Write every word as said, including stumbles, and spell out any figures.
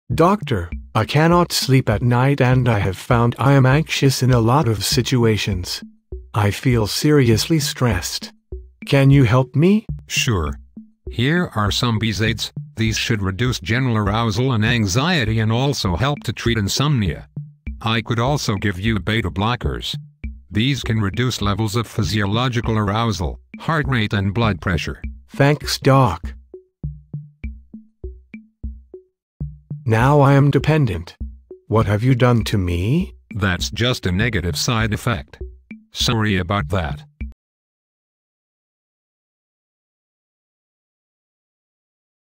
Doctor, I cannot sleep at night and I have found I am anxious in a lot of situations. I feel seriously stressed. Can you help me? Sure. Here are some B Z As. These should reduce general arousal and anxiety and also help to treat insomnia. I could also give you beta blockers. These can reduce levels of physiological arousal, heart rate and blood pressure. Thanks, Doc. Now I am dependent. What have you done to me? That's just a negative side effect. Sorry about that.